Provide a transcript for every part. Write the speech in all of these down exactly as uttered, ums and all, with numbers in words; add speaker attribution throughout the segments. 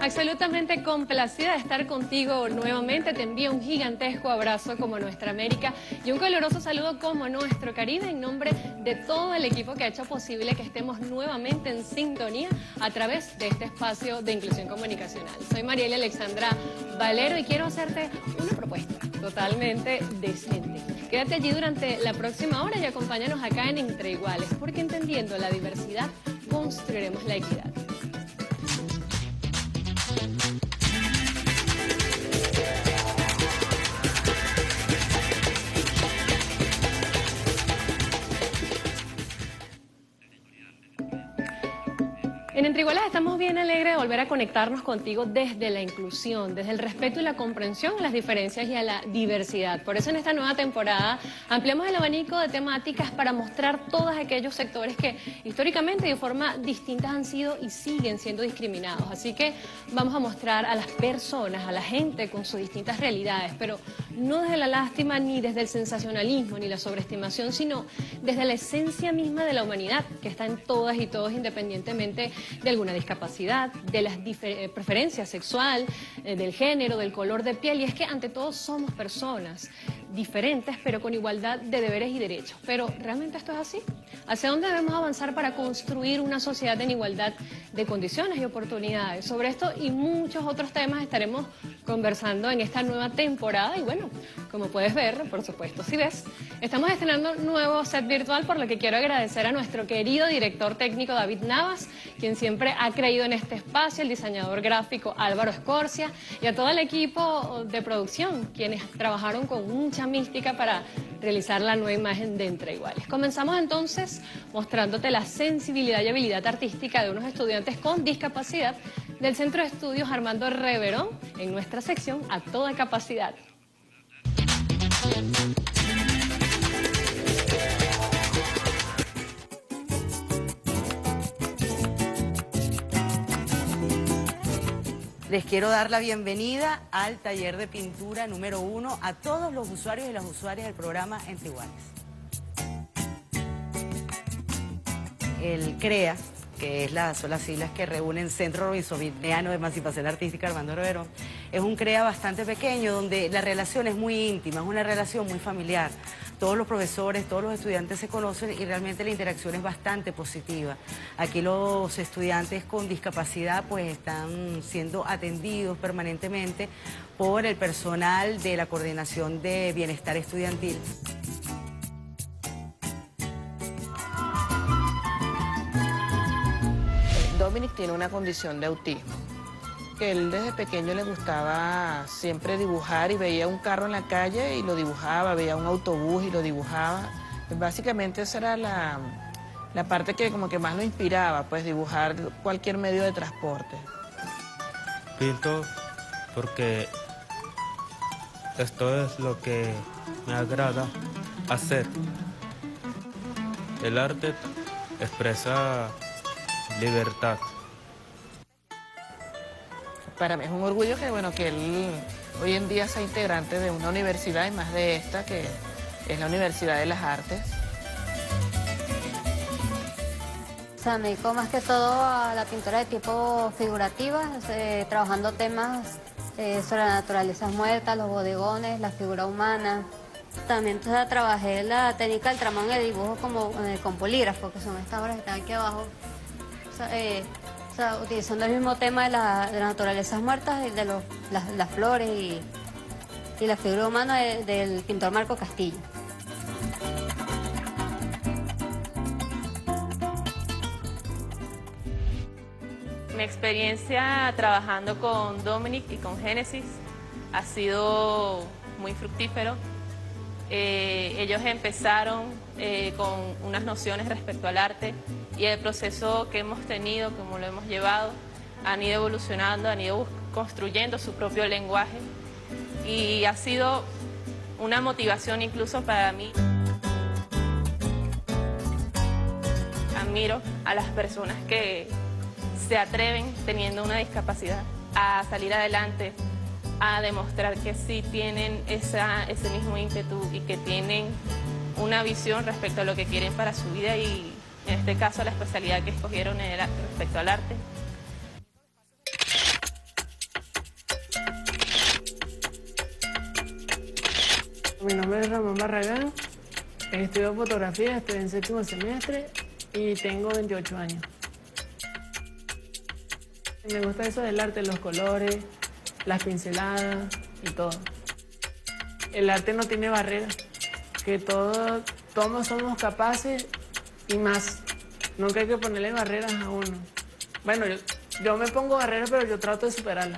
Speaker 1: Absolutamente complacida de estar contigo nuevamente. Te envío un gigantesco abrazo como nuestra América y un caluroso saludo como nuestro Caribe en nombre de todo el equipo que ha hecho posible que estemos nuevamente en sintonía a través de este espacio de inclusión comunicacional. Soy Mariela Alexandra Valero y quiero hacerte una propuesta totalmente decente. Quédate allí durante la próxima hora y acompáñanos acá en Entre Iguales, porque entendiendo la diversidad construiremos la equidad. En Entre Iguales estamos bien alegres de volver a conectarnos contigo desde la inclusión, desde el respeto y la comprensión a las diferencias y a la diversidad. Por eso en esta nueva temporada ampliamos el abanico de temáticas para mostrar todos aquellos sectores que históricamente y de forma distinta han sido y siguen siendo discriminados. Así que vamos a mostrar a las personas, a la gente con sus distintas realidades, pero no desde la lástima ni desde el sensacionalismo ni la sobreestimación, sino desde la esencia misma de la humanidad, que está en todas y todos independientemente de alguna discapacidad, de las preferencias sexual, eh, del género, del color de piel. Y es que ante todo somos personas diferentes, pero con igualdad de deberes y derechos. Pero ¿realmente esto es así? ¿Hacia dónde debemos avanzar para construir una sociedad en igualdad de condiciones y oportunidades? Sobre esto y muchos otros temas estaremos conversando en esta nueva temporada. Y bueno, como puedes ver, por supuesto, si ves, estamos estrenando nuevo set virtual, por lo que quiero agradecer a nuestro querido director técnico David Navas, quien siempre ha creído en este espacio, el diseñador gráfico Álvaro Escorcia y a todo el equipo de producción, quienes trabajaron con mucha mística para realizar la nueva imagen de Entre Iguales. Comenzamos entonces mostrándote la sensibilidad y habilidad artística de unos estudiantes con discapacidad del Centro de Estudios Armando Reverón en nuestra sección A Toda Capacidad.
Speaker 2: Les quiero dar la bienvenida al taller de pintura número uno a todos los usuarios y las usuarias del programa Entre Iguales. El CREA, que es la, son las siglas que reúnen Centro Robinsoviano de Emancipación Artística Armando Reverón, es un CREA bastante pequeño donde la relación es muy íntima, es una relación muy familiar. Todos los profesores, todos los estudiantes se conocen y realmente la interacción es bastante positiva. Aquí los estudiantes con discapacidad pues están siendo atendidos permanentemente por el personal de la Coordinación de Bienestar Estudiantil.
Speaker 3: Dominic tiene una condición de autismo. Él desde pequeño le gustaba siempre dibujar y veía un carro en la calle y lo dibujaba, veía un autobús y lo dibujaba. Básicamente esa era la, la parte que como que más lo inspiraba, pues dibujar cualquier medio de transporte.
Speaker 4: Pinto porque esto es lo que me agrada hacer. El arte expresa libertad.
Speaker 3: Para mí es un orgullo que, bueno, que él hoy en día sea integrante de una universidad y más de esta, que es la Universidad de las Artes.
Speaker 5: O sea, me dedico más que todo a la pintura de tipo figurativa, eh, trabajando temas eh, sobre la naturaleza muerta, los bodegones, la figura humana. También entonces, trabajé la técnica del tramón de dibujo como, eh, con polígrafo, que son estas obras que están aquí abajo. O sea, eh, O sea, utilizando el mismo tema de, la, de las naturalezas muertas, de los, las, las flores y, y la figura humana de, del pintor Marco Castillo.
Speaker 6: Mi experiencia trabajando con Dominic y con Génesis ha sido muy fructífero. Eh, ellos empezaron eh, con unas nociones respecto al arte y el proceso que hemos tenido, como lo hemos llevado, han ido evolucionando, han ido construyendo su propio lenguaje y ha sido una motivación incluso para mí. Admiro a las personas que se atreven teniendo una discapacidad a salir adelante, a demostrar que sí tienen esa, ese mismo ímpetu y que tienen una visión respecto a lo que quieren para su vida y en este caso la especialidad que escogieron era respecto al arte.
Speaker 7: Mi nombre es Ramón Barragán, estudio fotografía, estoy en séptimo semestre y tengo veintiocho años. Me gusta eso del arte, los colores, las pinceladas y todo. El arte no tiene barreras, que todos, todos somos capaces y más. Nunca hay que ponerle barreras a uno. Bueno, yo, yo me pongo barreras, pero yo trato de superarlas.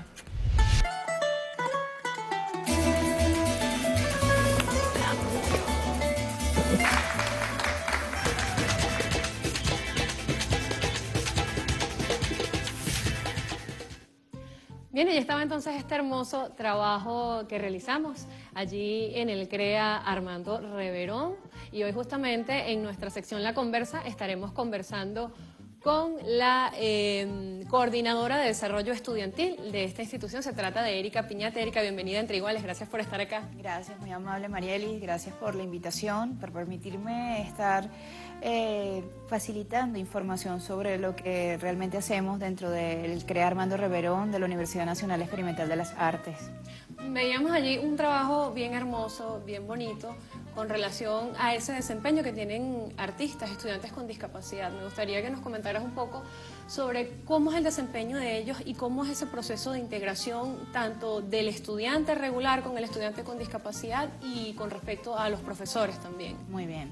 Speaker 1: Bien, y ya estaba entonces este hermoso trabajo que realizamos allí en el CREA Armando Reverón, y hoy justamente en nuestra sección La Conversa estaremos conversando con la eh, coordinadora de desarrollo estudiantil de esta institución. Se trata de Erika Piñate. Erika, bienvenida a Entre Iguales, gracias por estar acá.
Speaker 8: Gracias, muy amable Marieli, gracias por la invitación, por permitirme estar eh, facilitando información sobre lo que realmente hacemos dentro del CREA Armando Reverón de la Universidad Nacional Experimental de las Artes.
Speaker 1: Veíamos allí un trabajo bien hermoso, bien bonito, con relación a ese desempeño que tienen artistas, estudiantes con discapacidad. Me gustaría que nos comentaras un poco sobre cómo es el desempeño de ellos y cómo es ese proceso de integración tanto del estudiante regular con el estudiante con discapacidad y con respecto a los profesores también.
Speaker 8: Muy bien.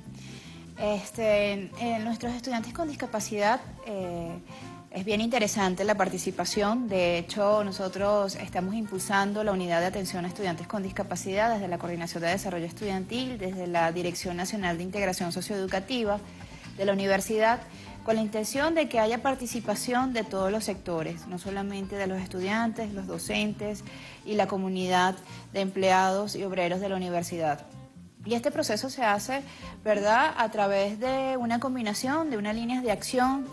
Speaker 8: Este, eh, nuestros estudiantes con discapacidad, eh, es bien interesante la participación. De hecho, nosotros estamos impulsando la Unidad de Atención a Estudiantes con Discapacidad desde la Coordinación de Desarrollo Estudiantil, desde la Dirección Nacional de Integración Socioeducativa de la universidad, con la intención de que haya participación de todos los sectores, no solamente de los estudiantes, los docentes y la comunidad de empleados y obreros de la universidad. Y este proceso se hace, ¿verdad?, a través de una combinación de unas líneas de acción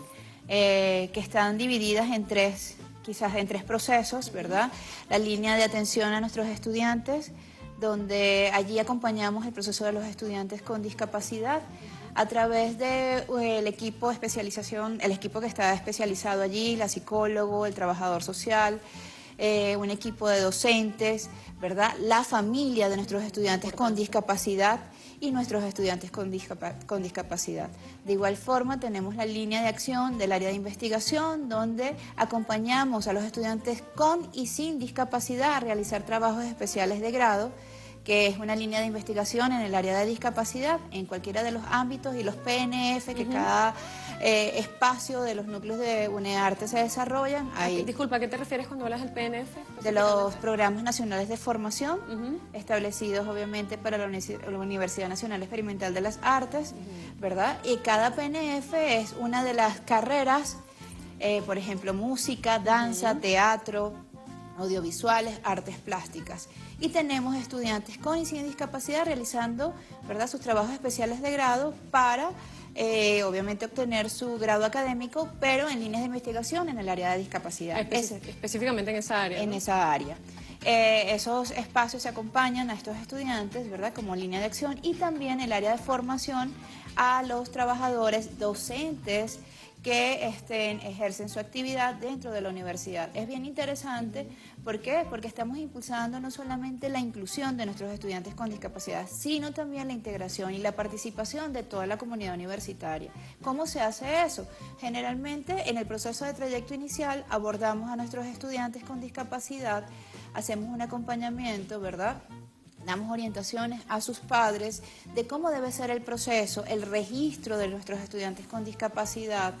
Speaker 8: eh, que están divididas en tres, quizás en tres procesos, ¿verdad? La línea de atención a nuestros estudiantes, donde allí acompañamos el proceso de los estudiantes con discapacidad a través del de, equipo de especialización, el equipo que está especializado allí, la psicólogo, el trabajador social, eh, un equipo de docentes, ¿verdad? La familia de nuestros estudiantes con discapacidad y nuestros estudiantes con, discapa con discapacidad. De igual forma tenemos la línea de acción del área de investigación, donde acompañamos a los estudiantes con y sin discapacidad a realizar trabajos especiales de grado, que es una línea de investigación en el área de discapacidad, en cualquiera de los ámbitos y los P N F, que uh-huh. cada eh, espacio de los núcleos de UNEARTE se desarrollan. Ahí,
Speaker 1: Disculpa, ¿a qué te refieres cuando hablas del P N F?
Speaker 8: De los programas nacionales de formación, uh-huh. establecidos obviamente para la, la Universidad Nacional Experimental de las Artes, uh-huh. ¿verdad? Y cada P N F es una de las carreras, eh, por ejemplo, música, danza, uh-huh. teatro, audiovisuales, artes plásticas. Y tenemos estudiantes con y sin discapacidad realizando, ¿verdad?, sus trabajos especiales de grado para, eh, obviamente, obtener su grado académico, pero en líneas de investigación en el área de discapacidad.
Speaker 1: Espe es, específicamente en esa área.
Speaker 8: En
Speaker 1: ¿no?
Speaker 8: esa área. Eh, esos espacios se acompañan a estos estudiantes, ¿verdad?, como línea de acción, y también el área de formación a los trabajadores docentes que estén, ejercen su actividad dentro de la universidad. Es bien interesante, ¿por qué? Porque estamos impulsando no solamente la inclusión de nuestros estudiantes con discapacidad, sino también la integración y la participación de toda la comunidad universitaria. ¿Cómo se hace eso? Generalmente, en el proceso de trayecto inicial, abordamos a nuestros estudiantes con discapacidad, hacemos un acompañamiento, ¿verdad?, damos orientaciones a sus padres de cómo debe ser el proceso, el registro de nuestros estudiantes con discapacidad,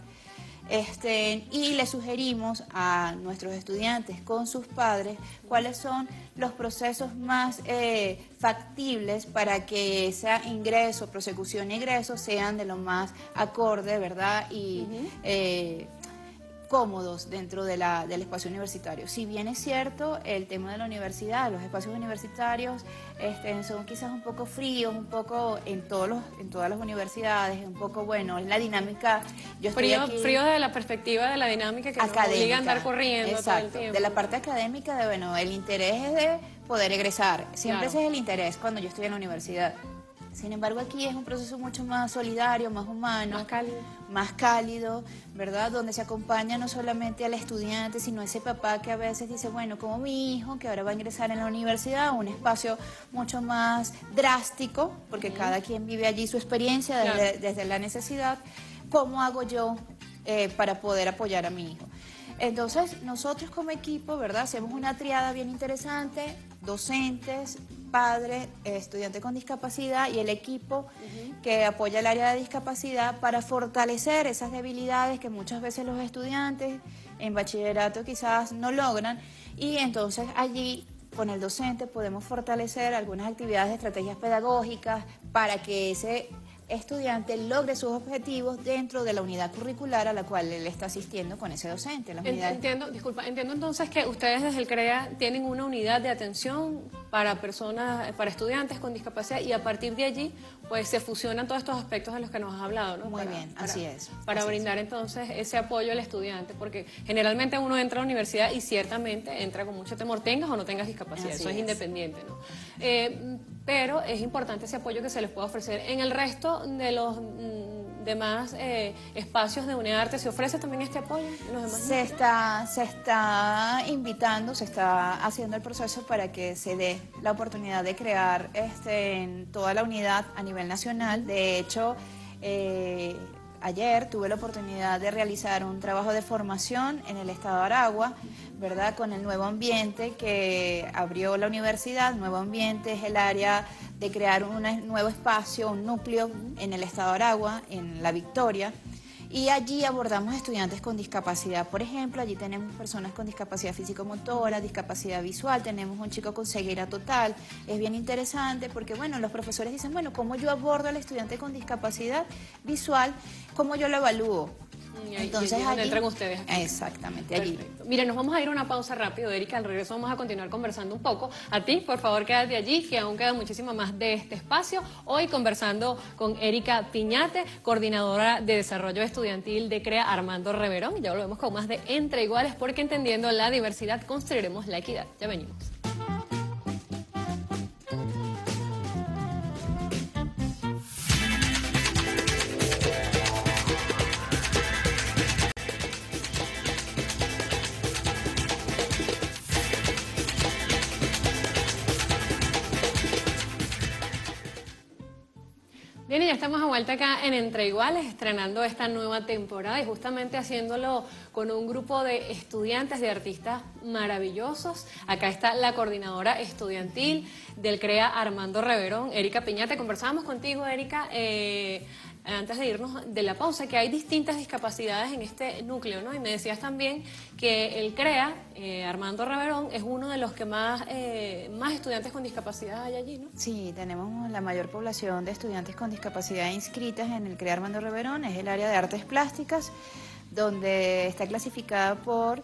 Speaker 8: este, y le sugerimos a nuestros estudiantes con sus padres cuáles son los procesos más eh, factibles para que ese ingreso, prosecución e ingreso sean de lo más acorde, ¿verdad?, y uh-huh. eh, cómodos dentro de la, del espacio universitario. Si bien es cierto, el tema de la universidad, los espacios universitarios este, son quizás un poco fríos, un poco en, todos los, en todas las universidades, un poco, bueno, es la dinámica. Yo estoy
Speaker 1: frío,
Speaker 8: aquí,
Speaker 1: frío desde la perspectiva de la dinámica que
Speaker 8: académica,
Speaker 1: nos obliga a andar corriendo
Speaker 8: exacto,
Speaker 1: todo el tiempo.
Speaker 8: De la parte académica, de bueno, el interés es de poder egresar. Siempre claro. Ese es el interés cuando yo estoy en la universidad. Sin embargo, aquí es un proceso mucho más solidario, más humano,
Speaker 1: Más cálido.
Speaker 8: más cálido, ¿verdad? Donde se acompaña no solamente al estudiante, sino a ese papá que a veces dice, bueno, como mi hijo, que ahora va a ingresar en la universidad, un espacio mucho más drástico, porque uh-huh. cada quien vive allí su experiencia desde, claro. desde la necesidad, ¿cómo hago yo eh, para poder apoyar a mi hijo? Entonces, nosotros como equipo, ¿verdad? Hacemos una triada bien interesante, docentes, padre, estudiante con discapacidad y el equipo uh-huh. que apoya el área de discapacidad para fortalecer esas debilidades que muchas veces los estudiantes en bachillerato quizás no logran, y entonces allí con el docente podemos fortalecer algunas actividades de estrategias pedagógicas para que ese estudiante logre sus objetivos dentro de la unidad curricular a la cual él está asistiendo con ese docente. Las unidades...
Speaker 1: Entiendo, disculpa, entiendo entonces que ustedes desde el CREA tienen una unidad de atención para personas, para estudiantes con discapacidad, y a partir de allí pues se fusionan todos estos aspectos de los que nos has hablado, ¿no?
Speaker 8: Muy
Speaker 1: para,
Speaker 8: bien,
Speaker 1: para,
Speaker 8: así es.
Speaker 1: Para
Speaker 8: así
Speaker 1: brindar
Speaker 8: es.
Speaker 1: entonces ese apoyo al estudiante, porque generalmente uno entra a la universidad y ciertamente entra con mucho temor, tengas o no tengas discapacidad, así eso es, es independiente, ¿no? Eh, pero es importante ese apoyo que se les pueda ofrecer. En el resto de los mm, demás eh, espacios de UNEARTE, ¿se ofrece también este apoyo? ¿En los demás
Speaker 8: se, está, se está invitando, se está haciendo el proceso para que se dé la oportunidad de crear este, en toda la unidad a nivel nacional. De hecho, eh, ayer tuve la oportunidad de realizar un trabajo de formación en el estado de Aragua, ¿verdad? Con el nuevo ambiente que abrió la universidad. Nuevo ambiente es el área de crear un nuevo espacio, un núcleo en el estado de Aragua, en La Victoria. Y allí abordamos estudiantes con discapacidad. Por ejemplo, allí tenemos personas con discapacidad físico-motora, discapacidad visual, tenemos un chico con ceguera total. Es bien interesante porque, bueno, los profesores dicen, bueno, ¿cómo yo abordo al estudiante con discapacidad visual? ¿Cómo yo lo evalúo?
Speaker 1: Y ahí, Entonces, y allí, entran ustedes aquí.
Speaker 8: Exactamente, allí.
Speaker 1: Perfecto. Mire, nos vamos a ir a una pausa rápido, Erika. Al regreso vamos a continuar conversando un poco. A ti, por favor, quédate allí, que aún queda muchísimo más de este espacio. Hoy conversando con Erika Piñate, coordinadora de desarrollo estudiantil de CREA Armando Reverón. Y ya volvemos con más de Entre Iguales, porque entendiendo la diversidad construiremos la equidad. Ya venimos. Bien, y ya estamos a vuelta acá en Entre Iguales, estrenando esta nueva temporada y justamente haciéndolo con un grupo de estudiantes, de artistas maravillosos. Acá está la coordinadora estudiantil del CREA Armando Reverón, Erika Piñate. Conversábamos contigo, Erika, eh, antes de irnos de la pausa, que hay distintas discapacidades en este núcleo, ¿no? Y me decías también que el CREA, eh, Armando Reverón, es uno de los que más, eh, más estudiantes con discapacidad hay allí, ¿no?
Speaker 8: Sí, tenemos la mayor población de estudiantes con discapacidad inscritas en el CREA Armando Reverón. Es el área de artes plásticas, donde está clasificada por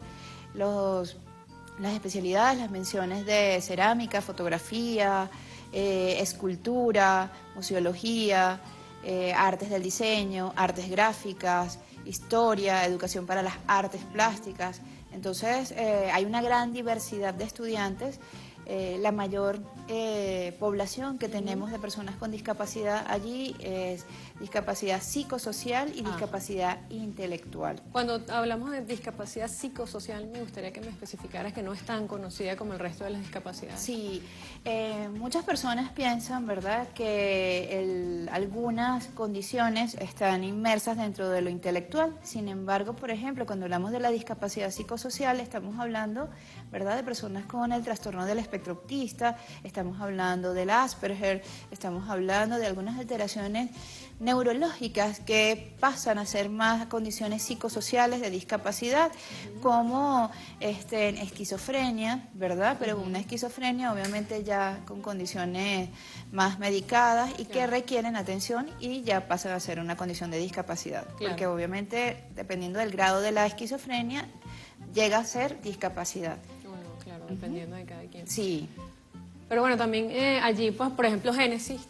Speaker 8: los, las especialidades, las menciones de cerámica, fotografía, eh, escultura, museología, Eh, artes del diseño, artes gráficas, historia, educación para las artes plásticas. Entonces eh, hay una gran diversidad de estudiantes. Eh, la mayor eh, población que tenemos de personas con discapacidad allí es discapacidad psicosocial y discapacidad ah. intelectual.
Speaker 1: Cuando hablamos de discapacidad psicosocial, me gustaría que me especificaras que no es tan conocida como el resto de las discapacidades.
Speaker 8: Sí, eh, muchas personas piensan, ¿verdad?, que el, algunas condiciones están inmersas dentro de lo intelectual. Sin embargo, por ejemplo, cuando hablamos de la discapacidad psicosocial, estamos hablando, ¿verdad?, de personas con el trastorno del espectro autista, estamos hablando del Asperger, estamos hablando de algunas alteraciones neurológicas que pasan a ser más condiciones psicosociales de discapacidad, uh-huh. como este, esquizofrenia, ¿verdad? Pero uh-huh. una esquizofrenia obviamente ya con condiciones más medicadas y claro. que requieren atención y ya pasan a ser una condición de discapacidad. Claro. Porque obviamente, dependiendo del grado de la esquizofrenia, llega a ser discapacidad.
Speaker 1: Bueno, claro, dependiendo uh-huh. de cada quien.
Speaker 8: Sí.
Speaker 1: Pero bueno, también eh, allí, pues, por ejemplo, Génesis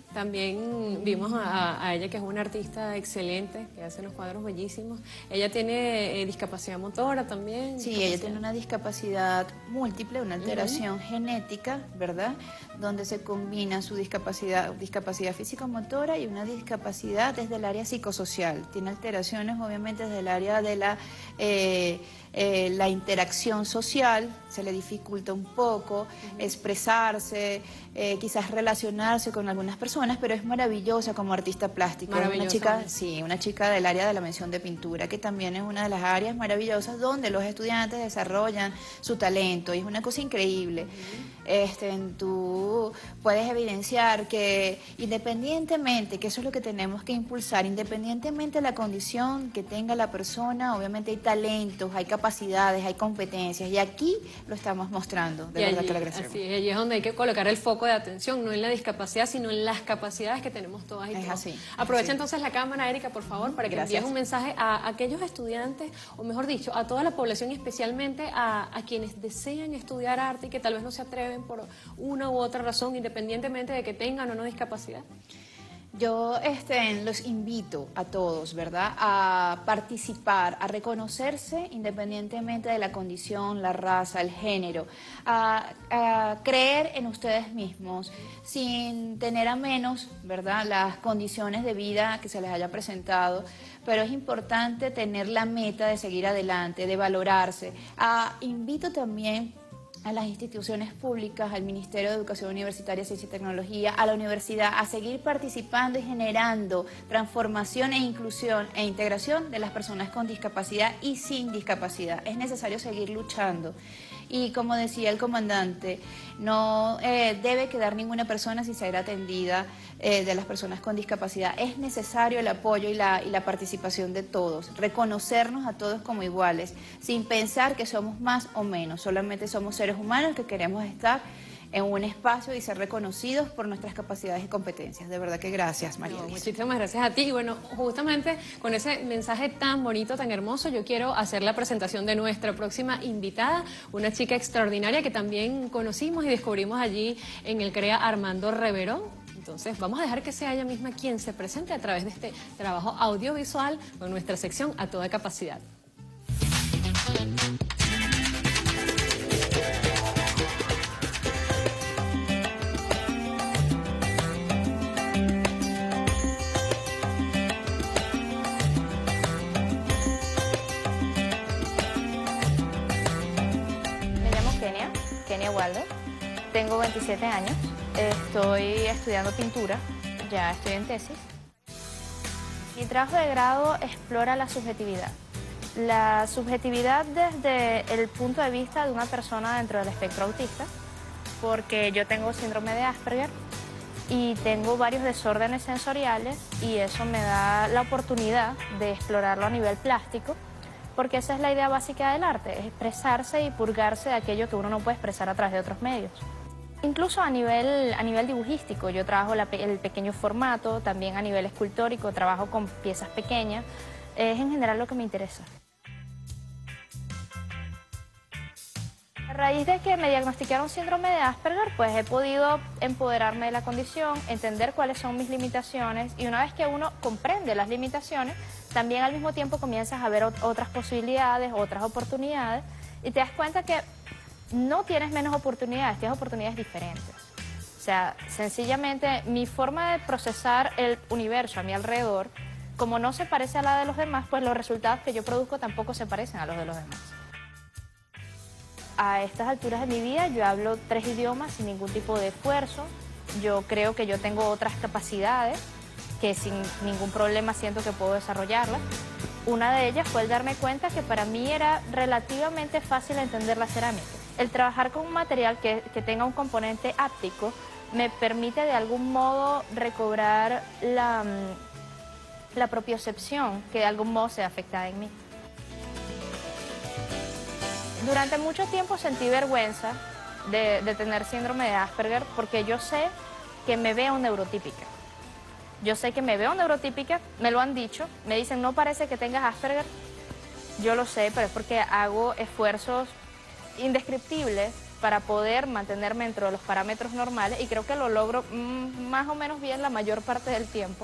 Speaker 1: También vimos a, a ella, que es una artista excelente, que hace unos cuadros bellísimos. Ella tiene eh, discapacidad motora también.
Speaker 8: Sí, ella tiene una discapacidad múltiple, una alteración uh-huh. genética, ¿verdad? Donde se combina su discapacidad, discapacidad físico-motora y una discapacidad desde el área psicosocial. Tiene alteraciones, obviamente, desde el área de la, eh, eh, la interacción social, se le dificulta un poco uh-huh. expresarse, eh, quizás relacionarse con algunas personas, pero es maravillosa como artista plástica. Una chica, sí, una chica del área de la mención de pintura, que también es una de las áreas maravillosas donde los estudiantes desarrollan su talento, y es una cosa increíble. Uh-huh. este, tú puedes evidenciar que independientemente, que eso es lo que tenemos que impulsar, independientemente de la condición que tenga la persona, obviamente hay talentos, hay capacidades, hay competencias, y aquí lo estamos mostrando, de
Speaker 1: y
Speaker 8: verdad
Speaker 1: allí,
Speaker 8: que lo agradecemos.
Speaker 1: Así es, allí es donde hay que colocar el foco de atención, no en la discapacidad, sino en las capacidades que tenemos todas y
Speaker 8: es
Speaker 1: todos.
Speaker 8: Así,
Speaker 1: Aprovecha
Speaker 8: así.
Speaker 1: entonces la cámara, Erika, por favor, para que
Speaker 8: Gracias.
Speaker 1: envíes un mensaje a aquellos estudiantes, o mejor dicho, a toda la población y especialmente a, a quienes desean estudiar arte y que tal vez no se atreven por una u otra razón, independientemente de que tengan o no discapacidad.
Speaker 8: Yo este, los invito a todos, ¿verdad?, a participar, a reconocerse independientemente de la condición, la raza, el género, a, a creer en ustedes mismos sin tener a menos, ¿verdad?, las condiciones de vida que se les haya presentado, pero es importante tener la meta de seguir adelante, de valorarse. Ah, invito también a las instituciones públicas, al Ministerio de Educación Universitaria, Ciencia y Tecnología, a la universidad, a seguir participando y generando transformación e inclusión e integración de las personas con discapacidad y sin discapacidad. Es necesario seguir luchando. Y como decía el comandante, no eh, debe quedar ninguna persona sin ser atendida eh, de las personas con discapacidad. Es necesario el apoyo y la, y la participación de todos, reconocernos a todos como iguales, sin pensar que somos más o menos, solamente somos seres humanos que queremos estar en un espacio y ser reconocidos por nuestras capacidades y competencias. De verdad que gracias, María.
Speaker 1: No, muchísimas gracias a ti. Y bueno, justamente con ese mensaje tan bonito, tan hermoso, yo quiero hacer la presentación de nuestra próxima invitada, una chica extraordinaria que también conocimos y descubrimos allí en el CREA, Armando Reverón. Entonces vamos a dejar que sea ella misma quien se presente a través de este trabajo audiovisual con nuestra sección A Toda Capacidad.
Speaker 9: Kenia Waldo, tengo veintisiete años, estoy estudiando pintura, ya estoy en tesis. Mi trabajo de grado explora la subjetividad. La subjetividad desde el punto de vista de una persona dentro del espectro autista, porque yo tengo síndrome de Asperger y tengo varios desórdenes sensoriales, y eso me da la oportunidad de explorarlo a nivel plástico, porque esa es la idea básica del arte, es expresarse y purgarse de aquello que uno no puede expresar a través de otros medios. Incluso a nivel, a nivel dibujístico, yo trabajo la, el pequeño formato, también a nivel escultórico, trabajo con piezas pequeñas, es en general lo que me interesa. A raíz de que me diagnosticaron síndrome de Asperger, pues he podido empoderarme de la condición, entender cuáles son mis limitaciones, y una vez que uno comprende las limitaciones, también al mismo tiempo comienzas a ver otras posibilidades, otras oportunidades, y te das cuenta que no tienes menos oportunidades, tienes oportunidades diferentes. O sea, sencillamente mi forma de procesar el universo a mi alrededor, como no se parece a la de los demás, pues los resultados que yo produzco tampoco se parecen a los de los demás. A estas alturas de mi vida yo hablo tres idiomas sin ningún tipo de esfuerzo. Yo creo que yo tengo otras capacidades que sin ningún problema siento que puedo desarrollarlas. Una de ellas fue el darme cuenta que para mí era relativamente fácil entender la cerámica. El trabajar con un material que, que tenga un componente áptico me permite de algún modo recobrar la, la propiocepción que de algún modo se afecta en mí. Durante mucho tiempo sentí vergüenza de, de tener síndrome de Asperger, porque yo sé que me veo neurotípica. Yo sé que me veo neurotípica, me lo han dicho, me dicen no parece que tengas Asperger. Yo lo sé, pero es porque hago esfuerzos indescriptibles para poder mantenerme dentro de los parámetros normales y creo que lo logro mmm, más o menos bien la mayor parte del tiempo.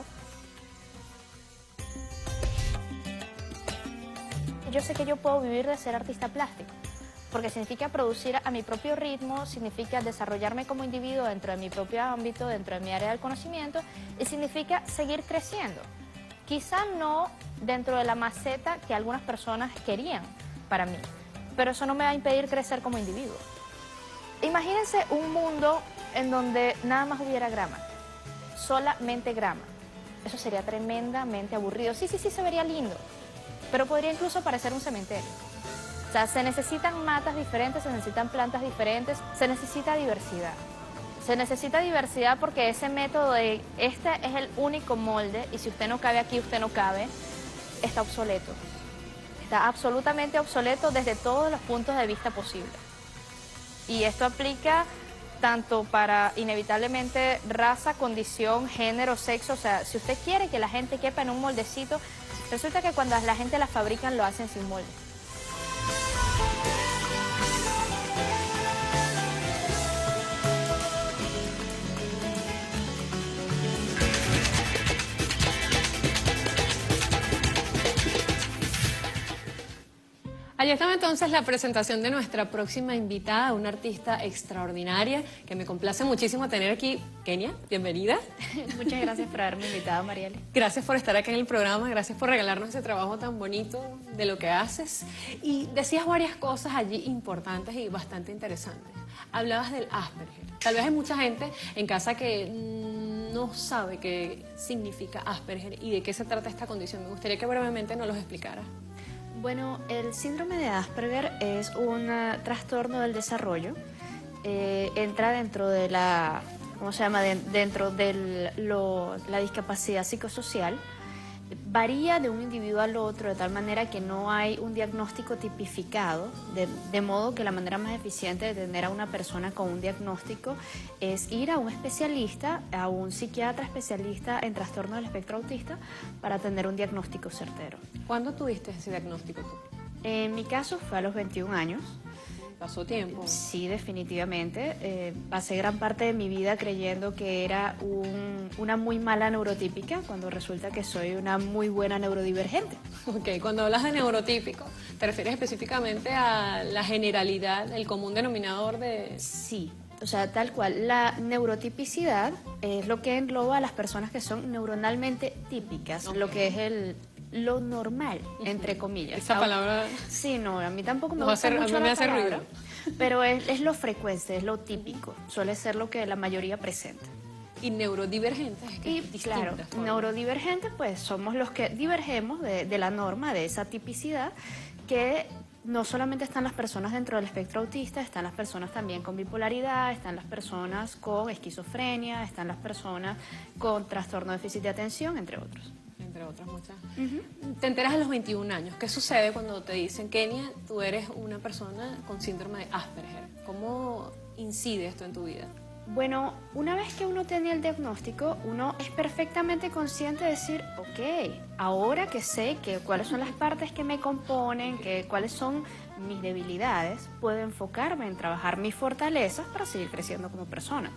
Speaker 9: Yo sé que yo puedo vivir de ser artista plástico, porque significa producir a mi propio ritmo, significa desarrollarme como individuo dentro de mi propio ámbito, dentro de mi área del conocimiento, y significa seguir creciendo. Quizá no dentro de la maceta que algunas personas querían para mí, pero eso no me va a impedir crecer como individuo. Imagínense un mundo en donde nada más hubiera grama, solamente grama. Eso sería tremendamente aburrido. Sí, sí, sí, se vería lindo, pero podría incluso parecer un cementerio. O sea, se necesitan matas diferentes, se necesitan plantas diferentes, se necesita diversidad. Se necesita diversidad porque ese método de este es el único molde y si usted no cabe aquí, usted no cabe, está obsoleto. Está absolutamente obsoleto desde todos los puntos de vista posibles. Y esto aplica tanto para inevitablemente raza, condición, género, sexo. O sea, si usted quiere que la gente quepa en un moldecito, resulta que cuando la gente la fabrican lo hacen sin molde.
Speaker 1: Allí estaba entonces la presentación de nuestra próxima invitada, una artista extraordinaria que me complace muchísimo tener aquí. Kenia, bienvenida.
Speaker 9: Muchas gracias por haberme invitado, Mariale.
Speaker 1: Gracias por estar aquí en el programa, gracias por regalarnos ese trabajo tan bonito de lo que haces. Y decías varias cosas allí importantes y bastante interesantes. Hablabas del Asperger. Tal vez hay mucha gente en casa que no sabe qué significa Asperger y de qué se trata esta condición. Me gustaría que brevemente nos los explicaras.
Speaker 10: Bueno, el síndrome de Asperger es un uh, trastorno del desarrollo. Eh, entra dentro de la, ¿cómo se llama? De, dentro de la discapacidad psicosocial. Varía de un individuo al otro de tal manera que no hay un diagnóstico tipificado, de, de modo que la manera más eficiente de tener a una persona con un diagnóstico es ir a un especialista, a un psiquiatra especialista en trastorno del espectro autista para tener un diagnóstico certero.
Speaker 1: ¿Cuándo tuviste ese diagnóstico tú?
Speaker 10: En mi caso fue a los veintiún años.
Speaker 1: ¿Pasó tiempo?
Speaker 10: Sí, definitivamente. Eh, pasé gran parte de mi vida creyendo que era un, una muy mala neurotípica, cuando resulta que soy una muy buena neurodivergente.
Speaker 1: Ok, cuando hablas de neurotípico, ¿te refieres específicamente a la generalidad, el común denominador de...?
Speaker 10: Sí, o sea, tal cual. La neurotipicidad es lo que engloba a las personas que son neuronalmente típicas, okay. Lo que es el... lo normal, entre comillas.
Speaker 1: Esa palabra...
Speaker 10: Sí, no, a mí tampoco me
Speaker 1: no
Speaker 10: gusta
Speaker 1: hacer,
Speaker 10: mucho
Speaker 1: a mí me
Speaker 10: la
Speaker 1: hace
Speaker 10: palabra,
Speaker 1: ruido.
Speaker 10: Pero es, es lo frecuente, es lo típico, suele ser lo que la mayoría presenta.
Speaker 1: Y neurodivergentes, es que
Speaker 10: y
Speaker 1: es
Speaker 10: claro,
Speaker 1: formas.
Speaker 10: Neurodivergentes pues somos los que divergemos de, de la norma, de esa tipicidad, que no solamente están las personas dentro del espectro autista, están las personas también con bipolaridad, están las personas con esquizofrenia, están las personas con trastorno de déficit de atención, entre otros.
Speaker 1: Entre otras muchas. Uh-huh. Te enteras a los veintiún años. ¿Qué sucede cuando te dicen, Kenia, tú eres una persona con síndrome de Asperger? ¿Cómo incide esto en tu vida?
Speaker 10: Bueno, una vez que uno tiene el diagnóstico, uno es perfectamente consciente de decir, ok, ahora que sé que cuáles son las partes que me componen, que cuáles son mis debilidades, puedo enfocarme en trabajar mis fortalezas para seguir creciendo como persona.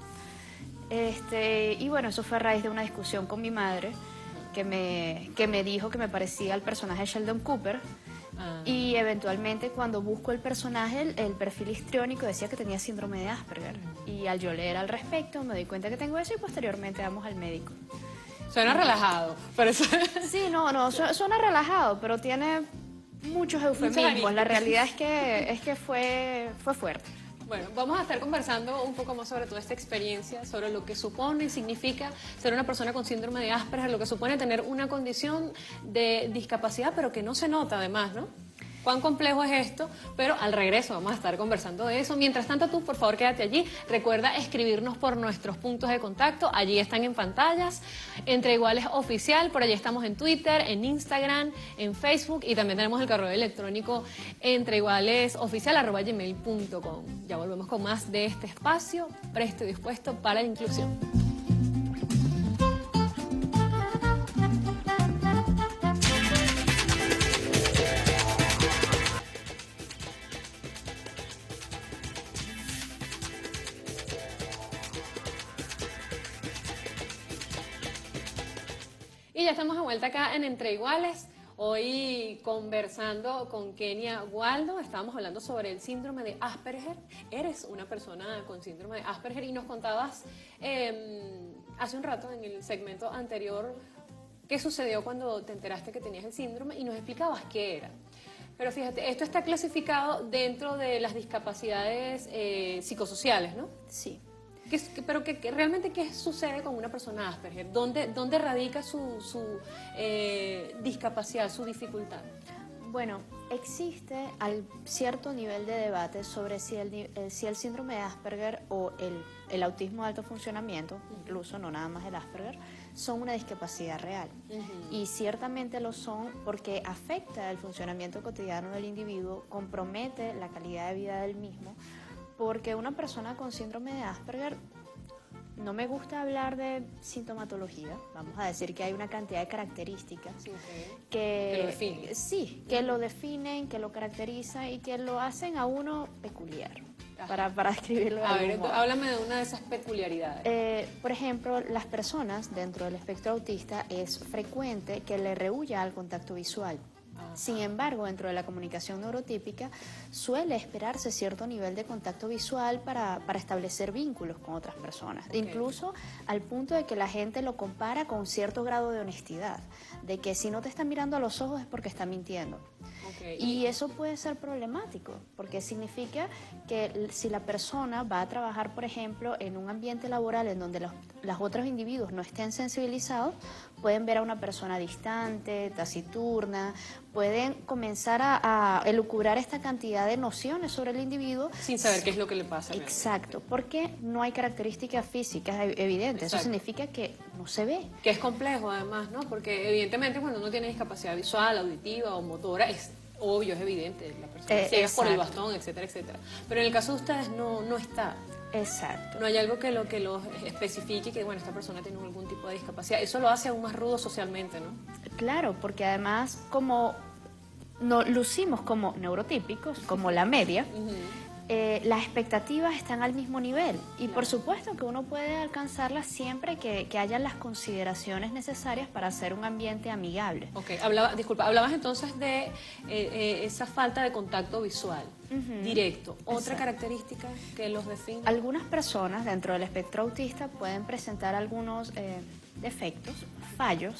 Speaker 10: Pues. Este, y bueno, eso fue a raíz de una discusión con mi madre, que me, que me dijo que me parecía al personaje Sheldon Cooper. Ah. Y eventualmente cuando busco el personaje, el, el perfil histriónico decía que tenía síndrome de Asperger. Y al yo leer al respecto me doy cuenta que tengo eso y posteriormente vamos al médico.
Speaker 1: Suena relajado, pero eso...
Speaker 10: Sí, no, no, su, suena relajado, pero tiene muchos eufemismos. La realidad es que, es que fue, fue fuerte.
Speaker 1: Bueno, vamos a estar conversando un poco más sobre toda esta experiencia, sobre lo que supone y significa ser una persona con síndrome de Asperger, lo que supone tener una condición de discapacidad, pero que no se nota además, ¿no? Cuán complejo es esto, pero al regreso vamos a estar conversando de eso. Mientras tanto, tú, por favor, quédate allí. Recuerda escribirnos por nuestros puntos de contacto. Allí están en pantallas. Entre Iguales Oficial, por allí estamos en Twitter, en Instagram, en Facebook y también tenemos el correo electrónico entreigualesoficial arroba gmail punto com. Ya volvemos con más de este espacio, presto y dispuesto para la inclusión. ya estamos de vuelta acá en Entre Iguales. Hoy conversando con Kenia Waldo, estábamos hablando sobre el síndrome de Asperger. Eres una persona con síndrome de Asperger y nos contabas eh, hace un rato en el segmento anterior qué sucedió cuando te enteraste que tenías el síndrome y nos explicabas qué era. Pero fíjate, esto está clasificado dentro de las discapacidades eh, psicosociales, ¿no?
Speaker 10: Sí.
Speaker 1: ¿Qué, qué, pero que, que, realmente qué sucede con una persona Asperger? ¿Dónde, dónde radica su, su eh, discapacidad, su dificultad?
Speaker 10: Bueno, existe al cierto nivel de debate sobre si el, el, si el síndrome de Asperger o el, el autismo de alto funcionamiento, incluso no nada más el Asperger, son una discapacidad real. Uh-huh. Y ciertamente lo son porque afecta el funcionamiento cotidiano del individuo, compromete la calidad de vida del mismo, porque una persona con síndrome de Asperger, no me gusta hablar de sintomatología, vamos a decir que hay una cantidad de características
Speaker 1: sí, okay.
Speaker 10: que,
Speaker 1: que lo definen.
Speaker 10: Sí, que uh-huh. lo definen, que lo caracterizan y que lo hacen a uno peculiar, para, para describirlo de
Speaker 1: A
Speaker 10: algún
Speaker 1: ver,
Speaker 10: modo.
Speaker 1: Háblame de una de esas peculiaridades.
Speaker 10: Eh, por ejemplo, las personas dentro del espectro autista es frecuente que le rehuya al contacto visual. Sin embargo, dentro de la comunicación neurotípica suele esperarse cierto nivel de contacto visual para, para establecer vínculos con otras personas, okay. incluso al punto de que la gente lo compara con cierto grado de honestidad, de que si no te está mirando a los ojos es porque está mintiendo. Okay. Y eso puede ser problemático, porque significa que si la persona va a trabajar, por ejemplo, en un ambiente laboral en donde los, los otros individuos no estén sensibilizados, pueden ver a una persona distante, taciturna, pueden comenzar a, a elucubrar esta cantidad de nociones sobre el individuo.
Speaker 1: Sin saber qué es lo que le pasa.
Speaker 10: Exacto, porque no hay características físicas evidentes. Exacto. Eso significa que no se ve.
Speaker 1: Que es complejo además, ¿no? Porque evidentemente cuando uno tiene discapacidad visual, auditiva o motora, es obvio, es evidente, la persona eh, ciega por el bastón, etcétera, etcétera. Pero en el caso de ustedes no, no está.
Speaker 10: Exacto.
Speaker 1: No hay algo que lo que lo especifique que, bueno, esta persona tiene algún tipo de discapacidad. Eso lo hace aún más rudo socialmente, ¿no?
Speaker 10: Claro, porque además como no lucimos como neurotípicos, como la media, uh-huh. eh, las expectativas están al mismo nivel. Y claro. por supuesto que uno puede alcanzarlas siempre que, que hayan las consideraciones necesarias para hacer un ambiente amigable.
Speaker 1: Ok, hablaba, disculpa, hablabas entonces de eh, eh, esa falta de contacto visual. Uh-huh. Directo. ¿Otra Exacto. característica que los define?
Speaker 10: Algunas personas dentro del espectro autista pueden presentar algunos eh, defectos, fallos,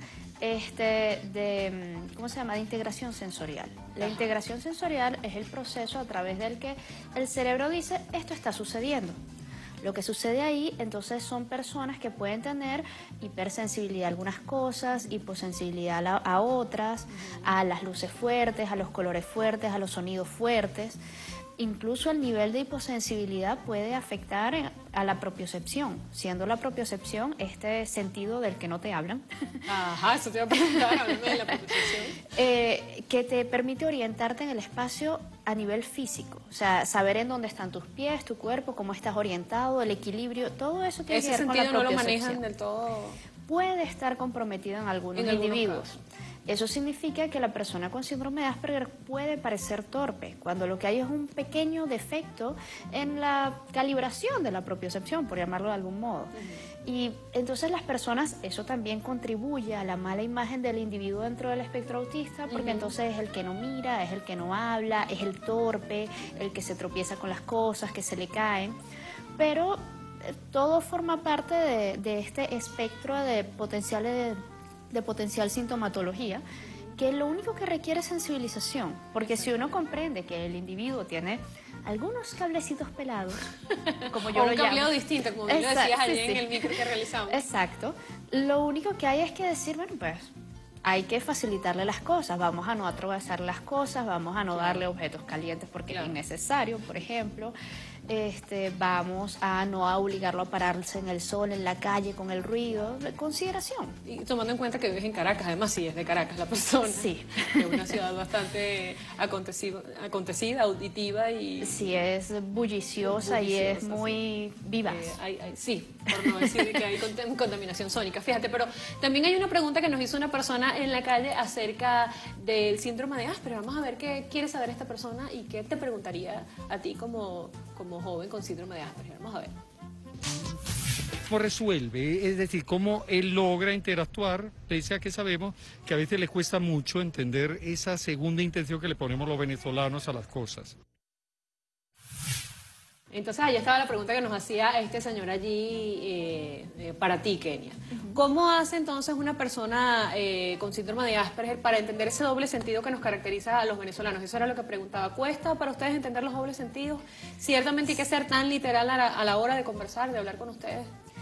Speaker 10: este, de, ¿cómo se llama?, de integración sensorial. La Ajá. integración sensorial es el proceso a través del que el cerebro dice, esto está sucediendo. Lo que sucede ahí, entonces, son personas que pueden tener hipersensibilidad a algunas cosas, hiposensibilidad a, la, a otras, uh-huh. a las luces fuertes, a los colores fuertes, a los sonidos fuertes. Incluso el nivel de hiposensibilidad puede afectar a la propiocepción, siendo la propiocepción este sentido del que no te hablan.
Speaker 1: Ajá, eso te iba a preguntar, háblame de la propiocepción.
Speaker 10: Eh, que te permite orientarte en el espacio a nivel físico, o sea, saber en dónde están tus pies, tu cuerpo, cómo estás orientado, el equilibrio, todo eso tiene que ver con la propiocepción.
Speaker 1: ¿Ese sentido no lo manejan del todo?
Speaker 10: Puede estar comprometido en algunos
Speaker 1: en
Speaker 10: individuos.
Speaker 1: Algunos
Speaker 10: Eso significa que la persona con síndrome de Asperger puede parecer torpe, cuando lo que hay es un pequeño defecto en la calibración de la propiocepción, por llamarlo de algún modo. Uh-huh. Y entonces las personas, eso también contribuye a la mala imagen del individuo dentro del espectro autista, porque uh-huh. entonces es el que no mira, es el que no habla, es el torpe, el que se tropieza con las cosas, que se le caen. Pero eh, todo forma parte de, de este espectro de potenciales de de potencial sintomatología, que lo único que requiere es sensibilización, porque si uno comprende que el individuo tiene algunos cablecitos pelados, como yo
Speaker 1: o
Speaker 10: lo
Speaker 1: un
Speaker 10: llamo.
Speaker 1: cableado distinto, como bien lo decías allí sí, en sí. el micro que realizamos.
Speaker 10: Exacto. Lo único que hay es que decir, bueno, pues hay que facilitarle las cosas, vamos a no atravesar las cosas, vamos a no claro. darle objetos calientes porque claro. es innecesario, por ejemplo. Este, vamos a no a obligarlo a pararse en el sol, en la calle, con el ruido, de consideración.
Speaker 1: Y tomando en cuenta que vives en Caracas, además sí es de Caracas la persona.
Speaker 10: Sí.
Speaker 1: Es una ciudad bastante acontecida, acontecida, auditiva y...
Speaker 10: Sí, es bulliciosa, bulliciosa y es muy vivaz.
Speaker 1: Eh, hay, hay, sí, por no decir que hay contaminación sónica. Fíjate, pero también hay una pregunta que nos hizo una persona en la calle acerca del síndrome de Asperger. Vamos a ver qué quiere saber esta persona y qué te preguntaría a ti como... como joven con síndrome de Asperger. Vamos a ver.
Speaker 11: cómo resuelve, es decir, cómo él logra interactuar, pese a que sabemos que a veces le cuesta mucho entender esa segunda intención que le ponemos los venezolanos a las cosas.
Speaker 1: Entonces, ahí estaba la pregunta que nos hacía este señor allí eh, eh, para ti, Kenia. Uh-huh. ¿Cómo hace entonces una persona eh, con síndrome de Asperger para entender ese doble sentido que nos caracteriza a los venezolanos? Eso era lo que preguntaba. ¿Cuesta para ustedes entender los dobles sentidos? ¿Ciertamente hay que ser tan literal a la, a la hora de conversar, de hablar con ustedes?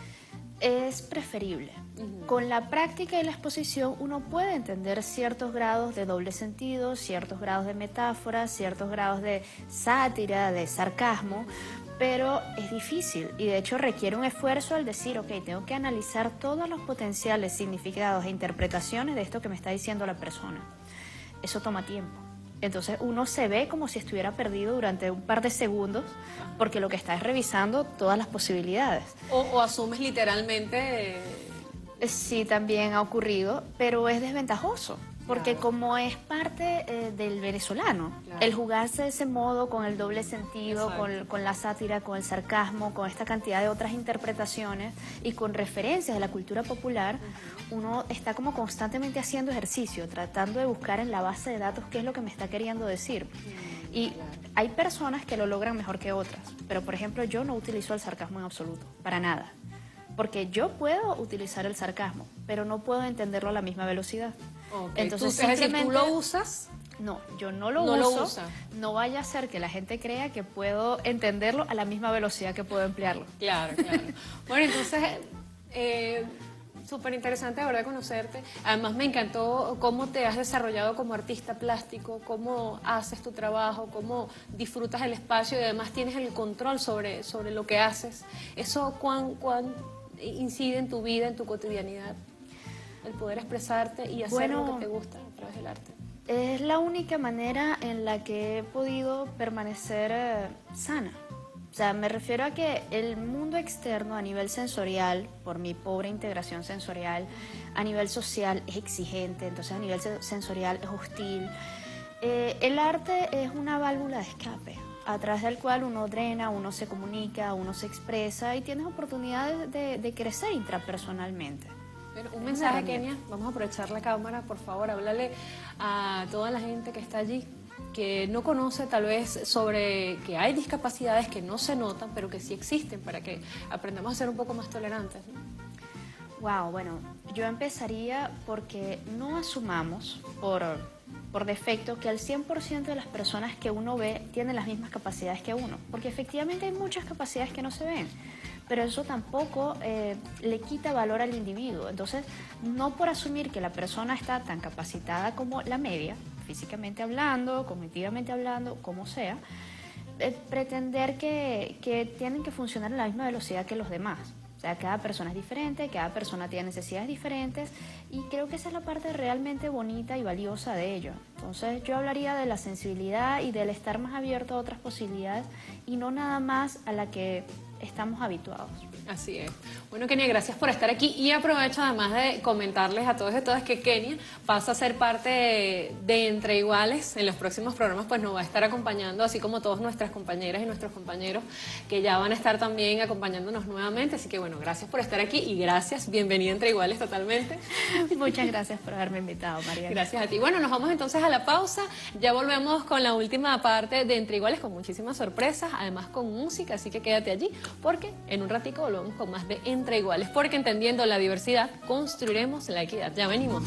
Speaker 10: Es preferible. Uh-huh. Con la práctica y la exposición uno puede entender ciertos grados de doble sentido, ciertos grados de metáfora, ciertos grados de sátira, de sarcasmo, pero es difícil y de hecho requiere un esfuerzo al decir, ok, tengo que analizar todos los potenciales significados e interpretaciones de esto que me está diciendo la persona. Eso toma tiempo. Entonces uno se ve como si estuviera perdido durante un par de segundos porque lo que está es revisando todas las posibilidades.
Speaker 1: O, o asumes literalmente...
Speaker 10: Eh... Sí, también ha ocurrido, pero es desventajoso. Porque claro, como es parte eh, del venezolano, claro, el jugarse de ese modo con el doble sentido, con, con la sátira, con el sarcasmo, con esta cantidad de otras interpretaciones y con referencias de la cultura popular, uh-huh, uno está como constantemente haciendo ejercicio, tratando de buscar en la base de datos qué es lo que me está queriendo decir. Uh-huh. Y claro, hay personas que lo logran mejor que otras, pero por ejemplo yo no utilizo el sarcasmo en absoluto, para nada. Porque yo puedo utilizar el sarcasmo, pero no puedo entenderlo a la misma velocidad.
Speaker 1: Okay. Entonces, ¿tú, es decir, ¿tú lo usas?
Speaker 10: No, yo no lo
Speaker 1: no
Speaker 10: uso.
Speaker 1: Lo usa.
Speaker 10: No vaya a ser que la gente crea que puedo entenderlo a la misma velocidad que puedo emplearlo.
Speaker 1: Claro, claro. Bueno, entonces, eh, súper interesante, de verdad, conocerte. Además, me encantó cómo te has desarrollado como artista plástico, cómo haces tu trabajo, cómo disfrutas el espacio y además tienes el control sobre, sobre lo que haces. ¿Eso cuán, cuán incide en tu vida, en tu cotidianidad? El poder expresarte y hacer bueno, lo que te gusta a través del arte.
Speaker 10: Es la única manera en la que he podido permanecer eh, sana. O sea, me refiero a que el mundo externo a nivel sensorial, por mi pobre integración sensorial, a nivel social es exigente, entonces a nivel sensorial es hostil. Eh, el arte es una válvula de escape, a través del cual uno drena, uno se comunica, uno se expresa y tienes oportunidades de, de crecer intrapersonalmente.
Speaker 1: Bueno, un mensaje, Kenia, vamos a aprovechar la cámara, por favor, háblale a toda la gente que está allí, que no conoce tal vez sobre que hay discapacidades que no se notan, pero que sí existen, para que aprendamos a ser un poco más tolerantes, ¿no?
Speaker 10: Wow, bueno, yo empezaría porque no asumamos por, por defecto que el cien por ciento de las personas que uno ve tienen las mismas capacidades que uno, porque efectivamente hay muchas capacidades que no se ven, pero eso tampoco eh, le quita valor al individuo. Entonces, no por asumir que la persona está tan capacitada como la media, físicamente hablando, cognitivamente hablando, como sea, eh, pretender que, que tienen que funcionar a la misma velocidad que los demás. O sea, cada persona es diferente, cada persona tiene necesidades diferentes y creo que esa es la parte realmente bonita y valiosa de ello. Entonces yo hablaría de la sensibilidad y del estar más abierto a otras posibilidades y no nada más a la que estamos habituados.
Speaker 1: Así es. Bueno, Kenia, gracias por estar aquí y aprovecho además de comentarles a todos y todas que Kenia pasa a ser parte de, de Entre Iguales. En los próximos programas pues nos va a estar acompañando, así como todas nuestras compañeras y nuestros compañeros que ya van a estar también acompañándonos nuevamente. Así que bueno, gracias por estar aquí y gracias, bienvenida a Entre Iguales totalmente.
Speaker 10: Muchas gracias por haberme invitado, María.
Speaker 1: Gracias a ti. Bueno, nos vamos entonces a la pausa. Ya volvemos con la última parte de Entre Iguales con muchísimas sorpresas, además con música, así que quédate allí porque en un ratico volvemos con más de Entre Iguales, porque entendiendo la diversidad construiremos la equidad. Ya venimos.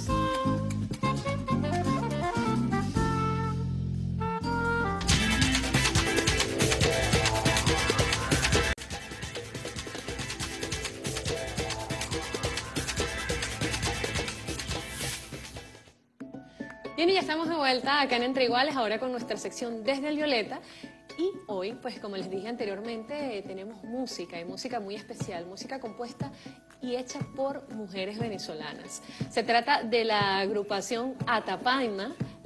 Speaker 1: Bien, y ya estamos de vuelta acá en Entre Iguales, ahora con nuestra sección Desde el Violeta. Y hoy, pues como les dije anteriormente, eh, tenemos música, y música muy especial, música compuesta y hecha por mujeres venezolanas. Se trata de la agrupación Atapaima,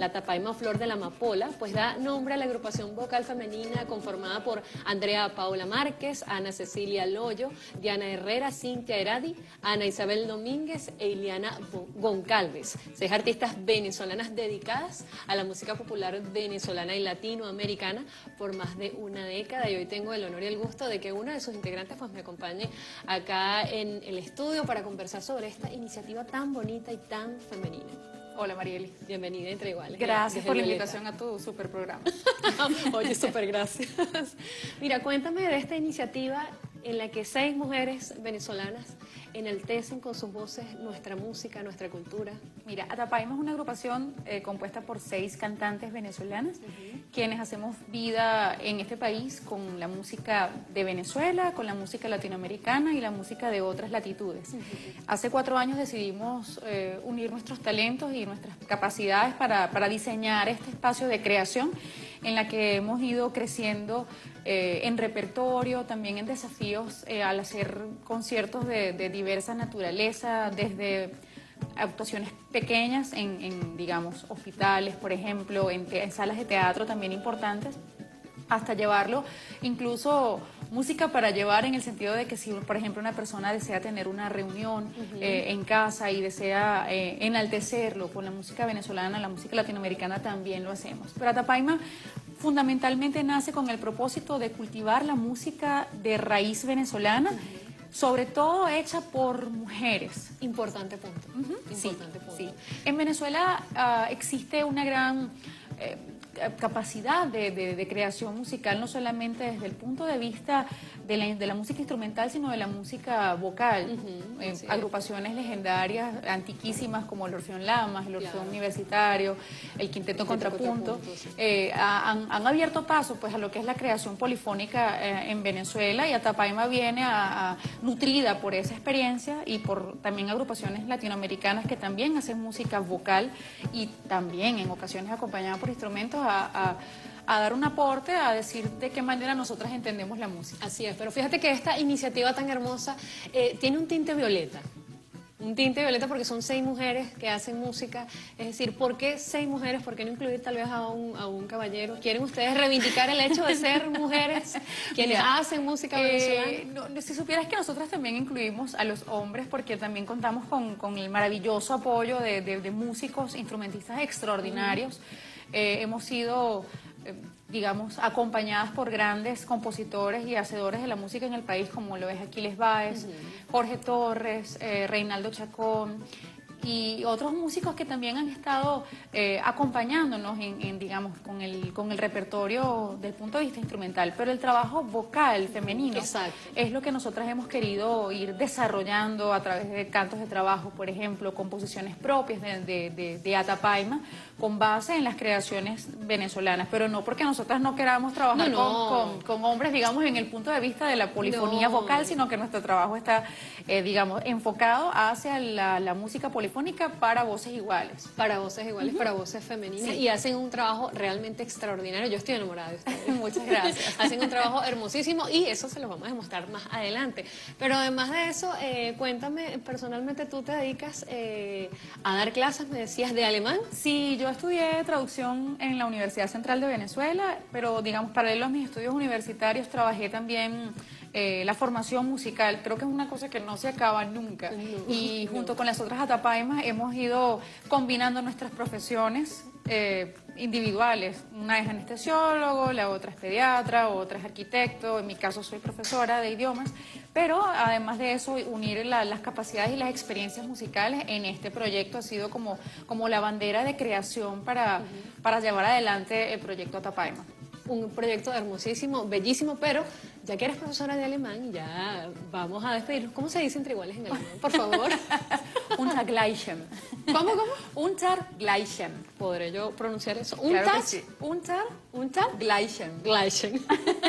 Speaker 1: La Tapaima Flor de la Amapola, pues da nombre a la agrupación vocal femenina conformada por Andrea Paula Márquez, Ana Cecilia Loyo, Diana Herrera, Cintia Heradi, Ana Isabel Domínguez e Iliana Goncalves. Seis artistas venezolanas dedicadas a la música popular venezolana y latinoamericana por más de una década, y hoy tengo el honor y el gusto de que una de sus integrantes pues me acompañe acá en el estudio para conversar sobre esta iniciativa tan bonita y tan femenina.
Speaker 12: Hola Marieli.
Speaker 1: Bienvenida Entre Iguales.
Speaker 12: Gracias por la
Speaker 1: Violeta.
Speaker 12: invitación a tu super programa.
Speaker 1: Oye, súper gracias. Mira, cuéntame de esta iniciativa en la que seis mujeres venezolanas enaltecen con sus voces nuestra música, nuestra cultura.
Speaker 12: Mira, Atapaima es una agrupación eh, compuesta por seis cantantes venezolanas, uh-huh. quienes hacemos vida en este país con la música de Venezuela, con la música latinoamericana y la música de otras latitudes. Uh-huh. Hace cuatro años decidimos eh, unir nuestros talentos y nuestras capacidades para, para diseñar este espacio de creación en la que hemos ido creciendo eh, en repertorio, también en desafíos eh, al hacer conciertos de, de diversa naturaleza, desde actuaciones pequeñas en, en digamos, hospitales, por ejemplo, en, te, en salas de teatro también importantes, hasta llevarlo, incluso música para llevar en el sentido de que si, por ejemplo, una persona desea tener una reunión uh-huh. eh, en casa y desea eh, enaltecerlo con la música venezolana, la música latinoamericana, también lo hacemos. Pero Atapaima fundamentalmente nace con el propósito de cultivar la música de raíz venezolana, uh-huh. sobre todo hecha por mujeres.
Speaker 1: Importante punto.
Speaker 12: Uh-huh.
Speaker 1: Importante
Speaker 12: sí,
Speaker 1: punto.
Speaker 12: Sí. En Venezuela uh, existe una gran eh, capacidad de, de, de creación musical, no solamente desde el punto de vista de la, de la música instrumental, sino de la música vocal. Uh-huh, eh, agrupaciones legendarias, antiquísimas, como el Orfeón Lamas, el Orfeón claro. Universitario, el Quinteto, el Contrapunto, contrapunto sí. eh, han, han abierto paso pues, a lo que es la creación polifónica eh, en Venezuela, y Atapaima viene a, a, nutrida por esa experiencia y por también agrupaciones latinoamericanas que también hacen música vocal y también en ocasiones acompañadas por instrumentos a, a a dar un aporte, a decir de qué manera nosotras entendemos la música.
Speaker 1: Así es, pero fíjate que esta iniciativa tan hermosa eh, tiene un tinte violeta. Un tinte violeta porque son seis mujeres que hacen música. Es decir, ¿por qué seis mujeres? ¿Por qué no incluir tal vez a un, a un caballero? ¿Quieren ustedes reivindicar el hecho de ser mujeres quienes Mira, hacen música venezolana?
Speaker 12: Eh, no, si supieras que nosotras también incluimos a los hombres, porque también contamos con, con el maravilloso apoyo de, de, de músicos, instrumentistas extraordinarios. Mm. Eh, hemos sido... Eh, digamos, acompañadas por grandes compositores y hacedores de la música en el país, como lo es Aquiles Báez, uh-huh. Jorge Torres, eh, Reinaldo Chacón, y otros músicos que también han estado eh, acompañándonos en, en, digamos, con el, con el repertorio del punto de vista instrumental. Pero el trabajo vocal femenino
Speaker 1: Exacto.
Speaker 12: es lo que nosotras hemos querido ir desarrollando a través de cantos de trabajo, por ejemplo, composiciones propias de, de, de, de Atapaima, con base en las creaciones venezolanas, pero no porque nosotras no queramos trabajar
Speaker 1: no, no.
Speaker 12: Con, con, con hombres, digamos, en el punto de vista de la polifonía
Speaker 1: no.
Speaker 12: vocal, sino que nuestro trabajo está, eh, digamos, enfocado hacia la, la música polifónica para voces iguales.
Speaker 1: Para voces iguales, uh-huh. para voces femeninas, sí. y hacen un trabajo realmente extraordinario. Yo estoy enamorada de ustedes.
Speaker 12: Muchas gracias.
Speaker 1: Hacen un trabajo hermosísimo y eso se los vamos a demostrar más adelante. Pero además de eso, eh, cuéntame, personalmente tú te dedicas eh, a dar clases, me decías, de alemán.
Speaker 12: Sí, yo estudié traducción en la Universidad Central de Venezuela, pero digamos, paralelo a mis estudios universitarios, trabajé también eh, la formación musical. Creo que es una cosa que no se acaba nunca. No, y junto no. con las otras Atapaimas hemos ido combinando nuestras profesiones eh, individuales. Una es anestesiólogo, la otra es pediatra, otra es arquitecto, en mi caso soy profesora de idiomas, pero además de eso unir la, las capacidades y las experiencias musicales en este proyecto ha sido como, como la bandera de creación para, uh-huh. para llevar adelante el proyecto Atapaima.
Speaker 1: Un proyecto hermosísimo, bellísimo, pero ya que eres profesora de alemán, ya vamos a despedirnos. ¿Cómo se dice entre iguales en alemán? Por favor.
Speaker 12: Untergleichen.
Speaker 1: ¿Cómo, cómo?
Speaker 12: Untergleichen.
Speaker 1: ¿Podré yo pronunciar eso?
Speaker 12: Claro que sí.
Speaker 1: Unter, Untergleichen. Gleichen.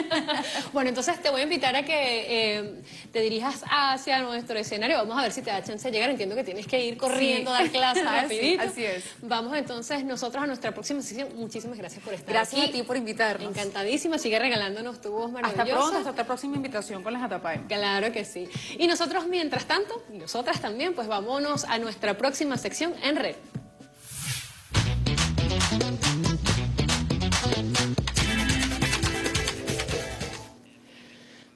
Speaker 1: Bueno, entonces te voy a invitar a que eh, te dirijas hacia nuestro escenario. Vamos a ver si te da chance de llegar. Entiendo que tienes que ir corriendo, sí. a dar clases rapidito.
Speaker 12: Así es.
Speaker 1: Vamos entonces nosotros a nuestra próxima sesión. Muchísimas gracias por estar
Speaker 12: gracias
Speaker 1: aquí.
Speaker 12: Gracias a ti por invitarnos.
Speaker 1: Encantadísima. Sigue regalándonos tu voz maravillosa.
Speaker 12: Hasta pronto, hasta la próxima invitación con las Atapaima.
Speaker 1: Claro que sí. Y nosotros, mientras tanto, y nosotras también, pues vámonos a nuestra próxima sección en Red.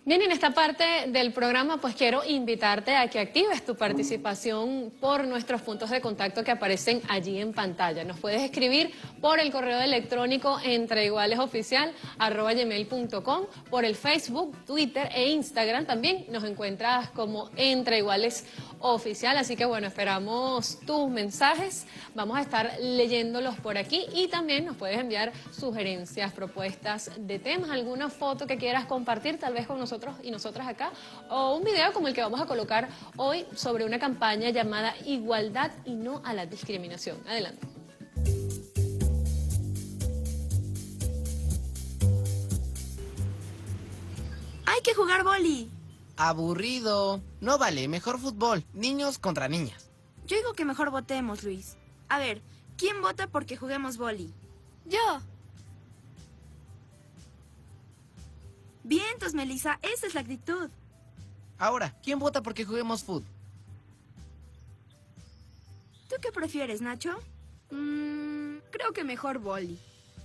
Speaker 1: Bien, en esta parte del programa pues quiero invitarte a que actives tu participación por nuestros puntos de contacto que aparecen allí en pantalla. Nos puedes escribir por el correo electrónico entreigualesoficial arroba gmail punto com, por el Facebook, Twitter e Instagram. También nos encuentras como Entre Iguales Oficial, así que bueno, esperamos tus mensajes, vamos a estar leyéndolos por aquí y también nos puedes enviar sugerencias, propuestas de temas, alguna foto que quieras compartir tal vez con nosotros y nosotras acá, o un video como el que vamos a colocar hoy sobre una campaña llamada Igualdad y no a la discriminación. Adelante.
Speaker 13: ¡Hay que jugar boli!
Speaker 14: Aburrido. No vale, mejor fútbol. Niños contra niñas.
Speaker 13: Yo digo que mejor votemos, Luis. A ver, ¿quién vota porque juguemos boli? Yo. Vientos, Melissa, esa es la actitud.
Speaker 14: Ahora, ¿quién vota porque juguemos fútbol?
Speaker 13: ¿Tú qué prefieres, Nacho?
Speaker 12: Mm, creo que mejor boli.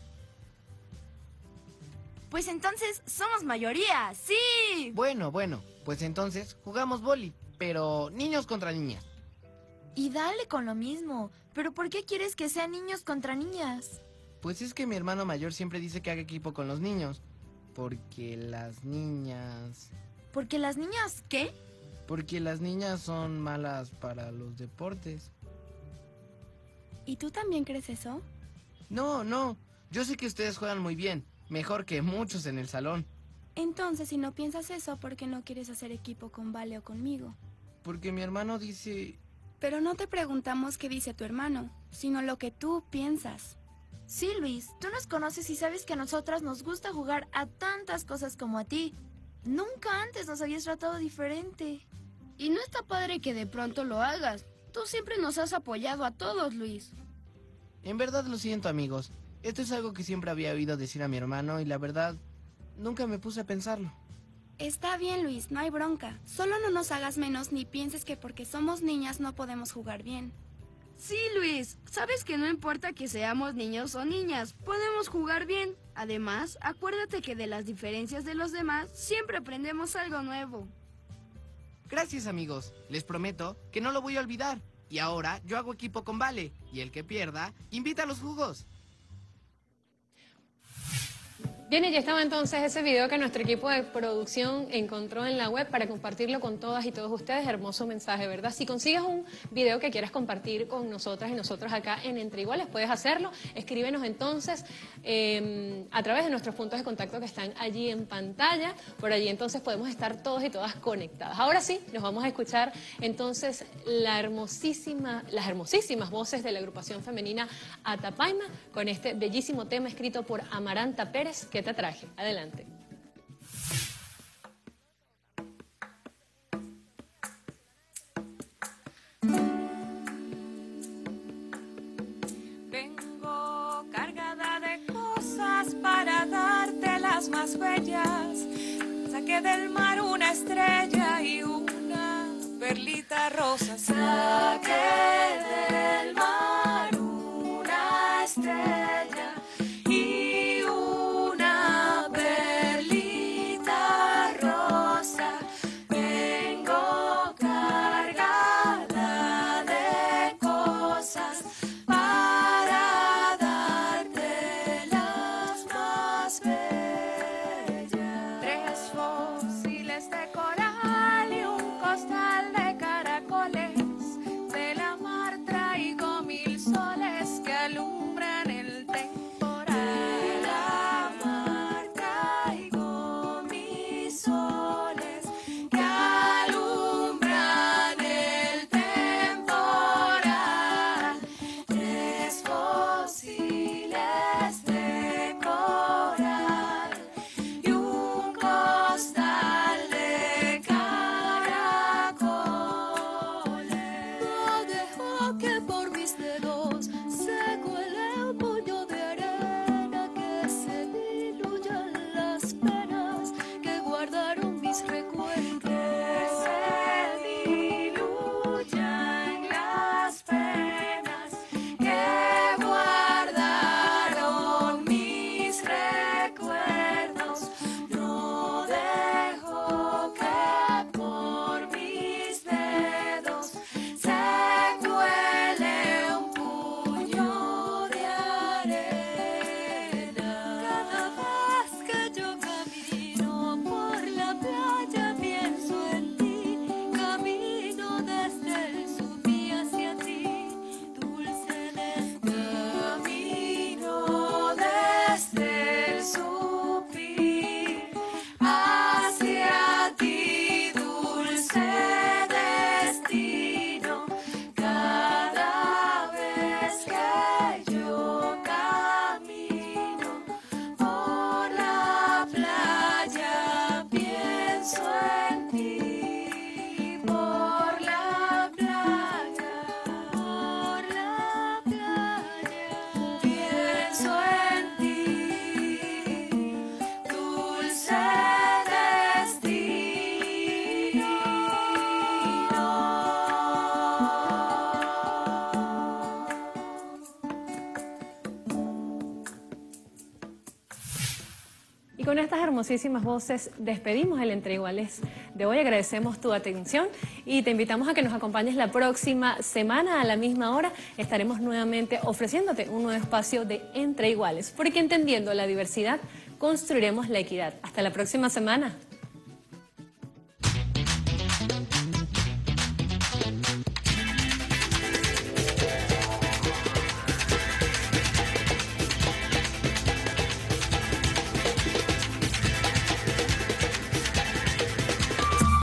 Speaker 13: Pues entonces somos mayoría, ¡sí!
Speaker 14: Bueno, bueno, pues entonces jugamos boli, pero niños contra niñas.
Speaker 13: Y dale con lo mismo, pero ¿por qué quieres que sean niños contra niñas?
Speaker 14: Pues es que mi hermano mayor siempre dice que haga equipo con los niños, porque las niñas...
Speaker 13: ¿Porque las niñas qué?
Speaker 14: Porque las niñas son malas para los deportes.
Speaker 13: ¿Y tú también crees eso?
Speaker 14: No, no, yo sé que ustedes juegan muy bien. Mejor que muchos en el salón.
Speaker 13: Entonces, si no piensas eso, ¿por qué no quieres hacer equipo con Vale o conmigo?
Speaker 14: Porque mi hermano dice...
Speaker 12: Pero no te preguntamos qué dice tu hermano, sino lo que tú piensas.
Speaker 13: Sí, Luis, tú nos conoces y sabes que a nosotras nos gusta jugar a tantas cosas como a ti. Nunca antes nos habías tratado diferente.
Speaker 15: Y no está padre que de pronto lo hagas. Tú siempre nos has apoyado a todos, Luis.
Speaker 14: En verdad lo siento, amigos. Esto es algo que siempre había oído decir a mi hermano y la verdad, nunca me puse a pensarlo.
Speaker 12: Está bien, Luis, no hay bronca. Solo no nos hagas menos ni pienses que porque somos niñas no podemos jugar bien.
Speaker 15: Sí, Luis, sabes que no importa que seamos niños o niñas, podemos jugar bien. Además, acuérdate que de las diferencias de los demás siempre aprendemos algo nuevo.
Speaker 14: Gracias, amigos. Les prometo que no lo voy a olvidar. Y ahora yo hago equipo con Vale, y el que pierda, invita a los jugos.
Speaker 1: Bien, y ya estaba entonces ese video que nuestro equipo de producción encontró en la web para compartirlo con todas y todos ustedes. Hermoso mensaje, ¿verdad? Si consigues un video que quieras compartir con nosotras y nosotros acá en Entre Iguales, puedes hacerlo. Escríbenos entonces eh, a través de nuestros puntos de contacto que están allí en pantalla. Por allí entonces podemos estar todos y todas conectadas. Ahora sí, nos vamos a escuchar entonces la hermosísima, las hermosísimas voces de la agrupación femenina Atapaima con este bellísimo tema escrito por Amaranta Pérez, que te traje. Adelante.
Speaker 16: Vengo cargada de cosas para darte las más bellas. Saqué del mar una estrella y una perlita rosa. Saqué del mar una estrella y una perlita rosa. Vengo cargada de cosas para darte las más bellas. Tres fósiles de coral y un costal de caracoles. De la mar traigo mil
Speaker 1: Y con estas hermosísimas voces despedimos el Entre Iguales de hoy. Agradecemos tu atención y te invitamos a que nos acompañes la próxima semana a la misma hora. Estaremos nuevamente ofreciéndote un nuevo espacio de Entre Iguales, porque entendiendo la diversidad construiremos la equidad. Hasta la próxima semana.